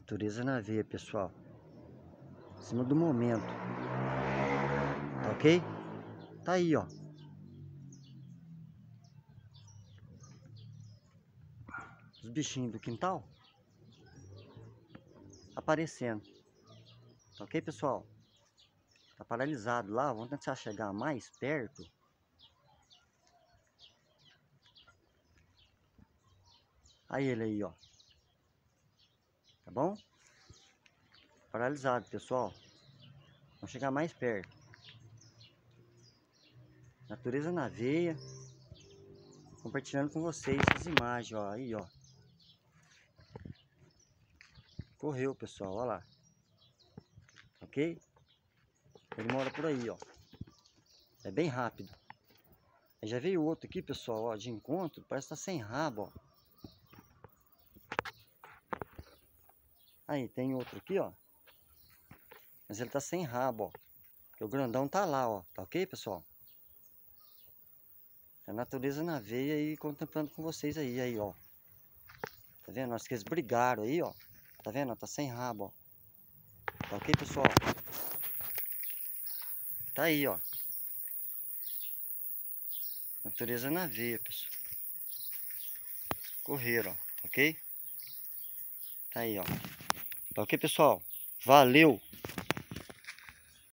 Natureza na veia, pessoal. Em cima do momento. Tá ok? Tá aí, ó. Os bichinhos do quintal aparecendo. Tá ok, pessoal? Tá paralisado lá. Vamos tentar chegar mais perto. Aí ele aí, ó. Tá bom? Paralisado, pessoal. Vamos chegar mais perto. Natureza na veia. Compartilhando com vocês essas imagens, ó. Aí, ó. Correu, pessoal. Olha lá. Ok? Ele mora por aí, ó. É bem rápido. Aí já veio outro aqui, pessoal, ó, de encontro. Parece que tá sem rabo, ó. Aí, tem outro aqui, ó. Mas ele tá sem rabo, ó. Porque o grandão tá lá, ó. Tá ok, pessoal? A natureza na veia e contemplando com vocês aí, ó. Tá vendo? Acho que eles brigaram aí, ó. Tá vendo? Tá sem rabo, ó. Tá ok, pessoal? Tá aí, ó. Natureza na veia, pessoal. Correram, ó. Tá ok? Tá aí, ó. Tá ok, pessoal? Valeu!